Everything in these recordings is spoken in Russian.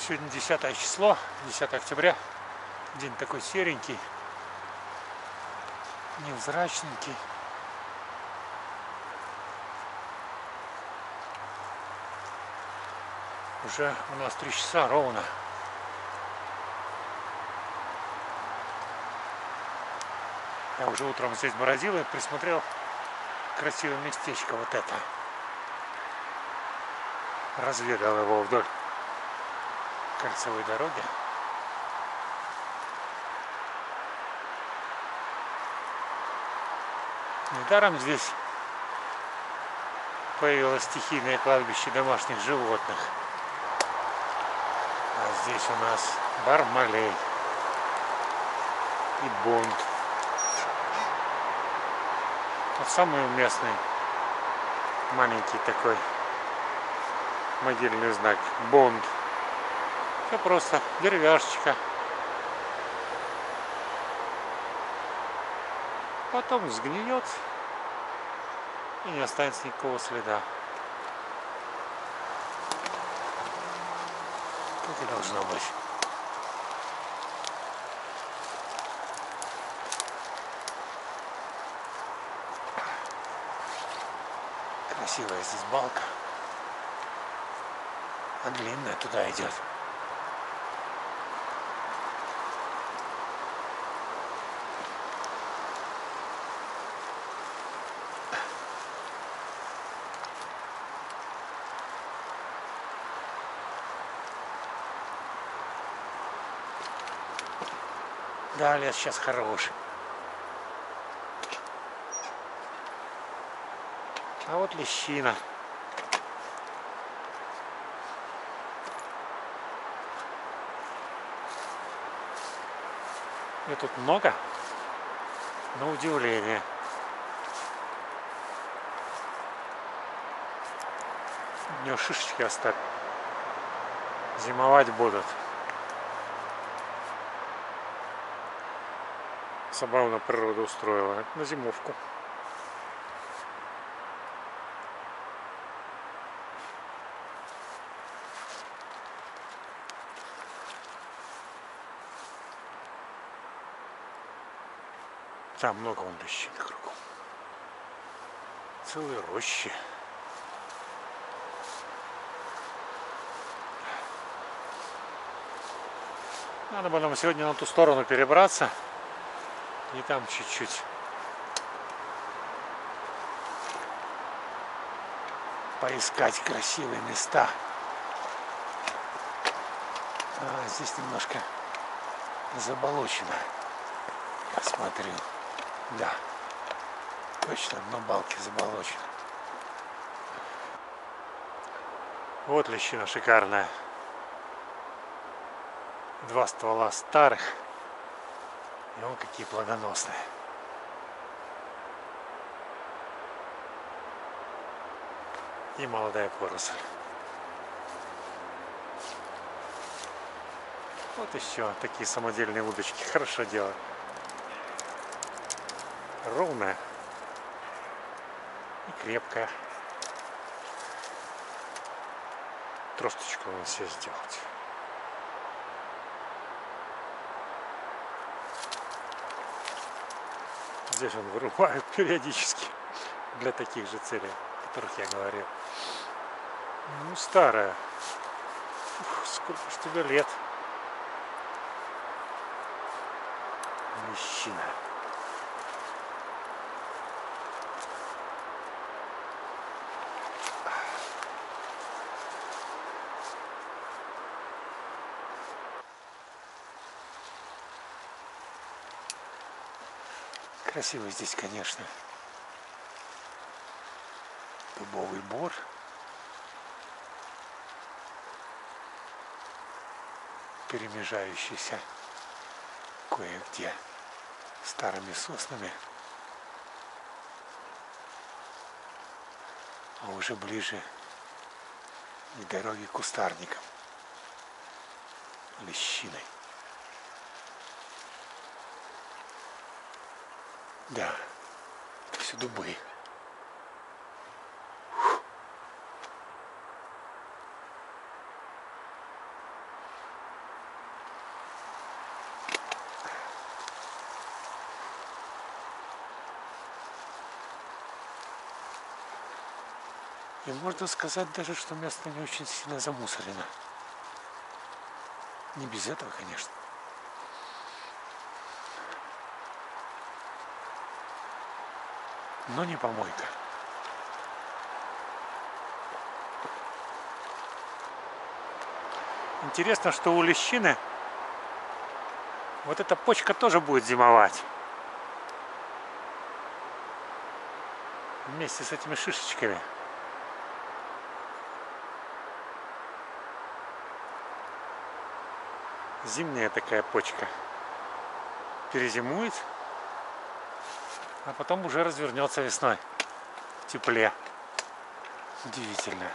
Сегодня 10 число, 10 октября. День такой серенький, невзрачненький. Уже у нас 3 часа ровно. Я уже утром здесь бродил и присмотрел красивое местечко вот это. Разведал его вдоль кольцевой дороги. Недаром здесь появилось стихийное кладбище домашних животных. А здесь у нас Бармалей и Бонд. Вот самый уместный маленький такой могильный знак Бонд. Все просто, деревяшечка. Потом сгниет и не останется никакого следа. Так и должно быть. Красивая здесь балка, а длинная туда идет. Да, лес сейчас хороший. А вот лещина. И тут много, на удивление. У нее шишечки остались. Зимовать будут. Забавно природа устроила. Это на зимовку. Там много вон лещин кругом. Целые рощи. Надо было нам сегодня на ту сторону перебраться. И там чуть-чуть поискать красивые места. А здесь немножко заболочено. Посмотрю. Да, точно, дно балки заболочено. Вот лещина шикарная. 2 ствола старых. И вон какие плодоносные. И молодая поросль. Вот еще такие самодельные удочки. Хорошо делают. Ровная и крепкая. Тросточку надо себе сделать. Здесь он вырубает периодически для таких же целей, о которых я говорил. Ну, старая. Ух, сколько ж тебе лет. Лещина. Красиво здесь, конечно. Дубовый бор. Перемежающийся кое-где старыми соснами. А уже ближе к дороге кустарником. Лещиной. Да, это все дубы. И можно сказать даже, что место не очень сильно замусорено. Не без этого, конечно. Но не помойка. Интересно, что у лещины вот эта почка тоже будет зимовать. Вместе с этими шишечками. Зимняя такая почка. Перезимует, а потом уже развернется весной. В тепле. Удивительно.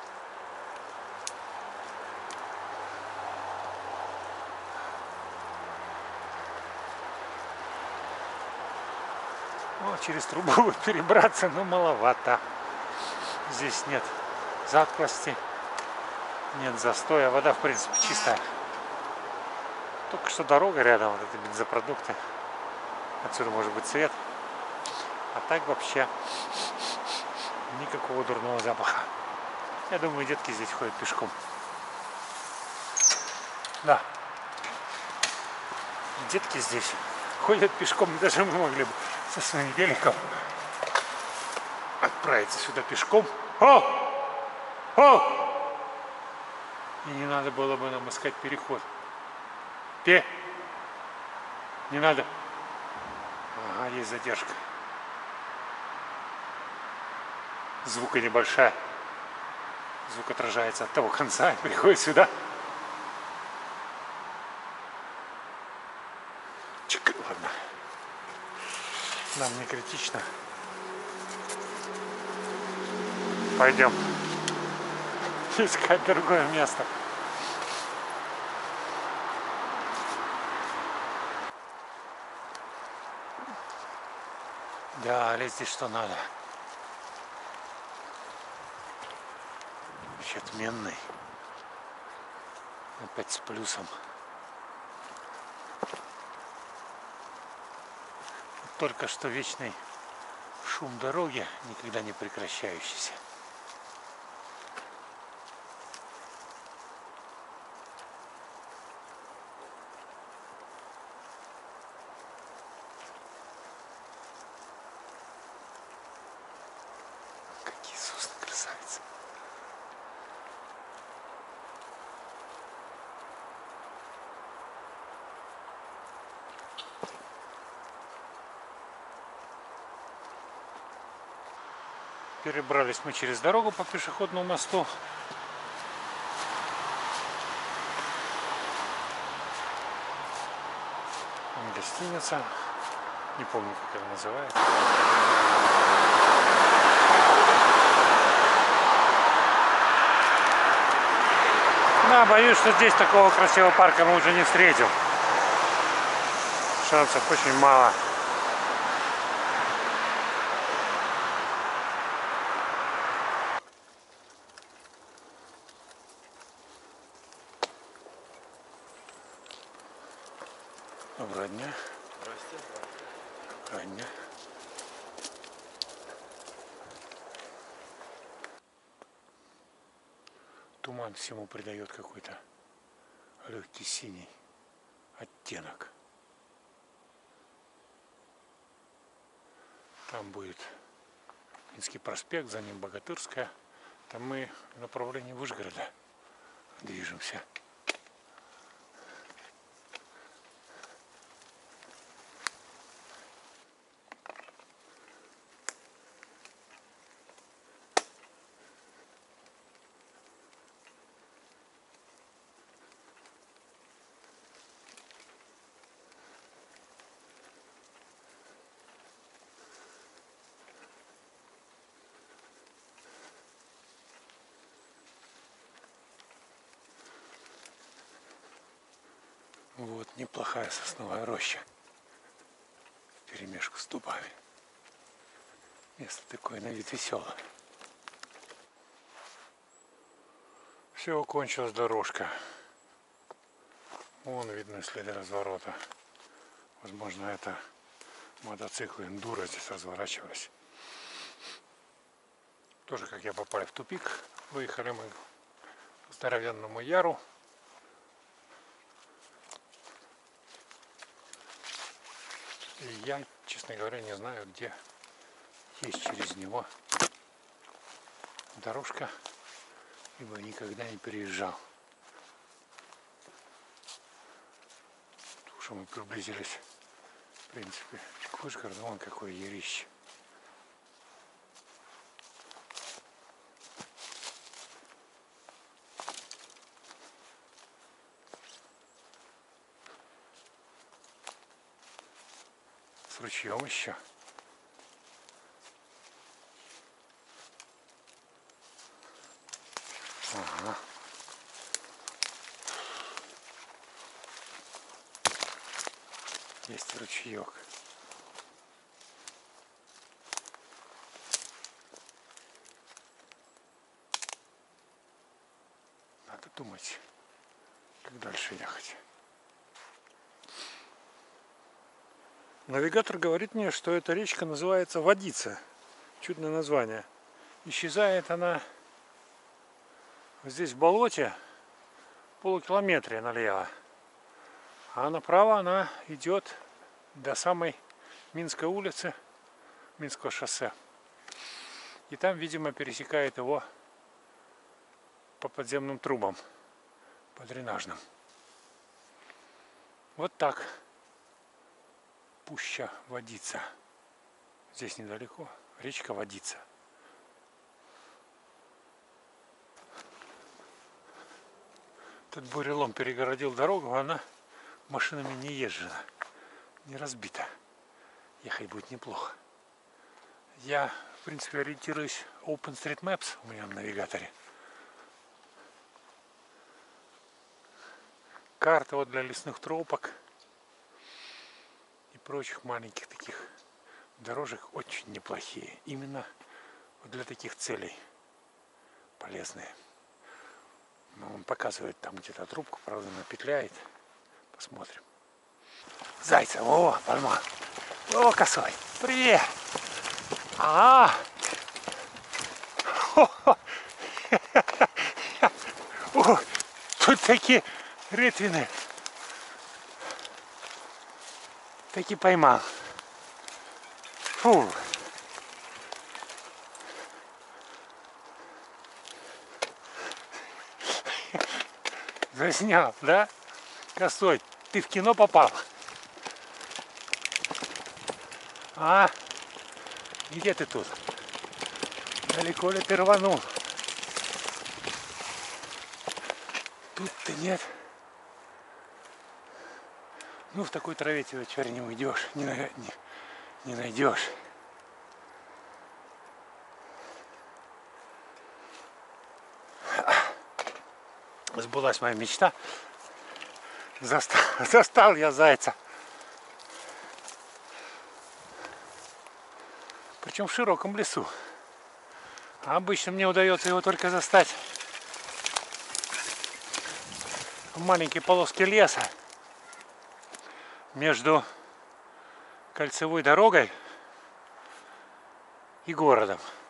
О, через трубу перебраться, но маловато. Здесь нет затклости, нет застоя. Вода, в принципе, чистая. Только что дорога рядом, вот это бензопродукты. Отсюда может быть свет. А так вообще никакого дурного запаха. Я думаю, детки здесь ходят пешком. Да. Детки здесь ходят пешком. Даже мы могли бы со своим великом отправиться сюда пешком. О! О! И не надо было бы нам искать переход. Не надо. Ага, есть задержка. Звука небольшая. Звук отражается от того конца и приходит сюда. Чик, ладно. Нам не критично. Пойдем искать другое место. Да, лезть здесь что надо. Вообще отменный. Опять с плюсом. Только что вечный шум дороги, никогда не прекращающийся. Какие сосны красавицы. Перебрались мы через дорогу по пешеходному мосту. Гостиница. Не помню, как она называется. Да, боюсь, что здесь такого красивого парка мы уже не встретим. Шансов очень мало. Доброго дня. Здравствуйте. Доброго дня. Туман всему придает какой-то легкий синий оттенок. Там будет Минский проспект, за ним Богатырская. Там мы в направлении Вышгорода движемся. Вот неплохая сосновая роща вперемешку с дубами. Место такое на вид веселое. Все, кончилась дорожка. Вон видны следы разворота. Возможно, это мотоциклы эндуро здесь разворачивались. Тоже, как я, попали в тупик. Выехали мы к здоровенному яру. И я, честно говоря, не знаю, где есть через него дорожка, ибо никогда не переезжал. Потому что мы приблизились, в принципе, к Вышгороду. Вон какое ярище. С ручьем еще. Ага. Есть ручеек. Надо думать, как дальше ехать. Навигатор говорит мне, что эта речка называется Водица. Чудное название. Исчезает она здесь в болоте полукилометре налево. А направо она идет до самой Минской улицы, Минского шоссе. И там, видимо, пересекает его по подземным трубам, по дренажным. Вот так. Пуща Водица. Здесь недалеко. Речка Водица. Этот бурелом перегородил дорогу, а она машинами не езжена, не разбита. Ехать будет неплохо. Я, в принципе, ориентируюсь OpenStreetMaps у меня на навигаторе. Карта вот для лесных тропок и прочих маленьких таких дорожек очень неплохие. Именно вот для таких целей полезные. Но он показывает там где-то трубку, правда, она петляет. Посмотрим. Зайца, о, поймал. О, косой. Привет. О, тут такие ретвины. Таки поймал. Фу. Заснял, да? Косой, ты в кино попал? А? Где ты тут? Далеко ли ты рванул? Тут-то нет. Ну, в такой траве тебя черт не уйдешь, не найдешь. Сбылась моя мечта. Застал я зайца. Причем в широком лесу. А обычно мне удается его только застать в маленькой полоске леса между кольцевой дорогой и городом.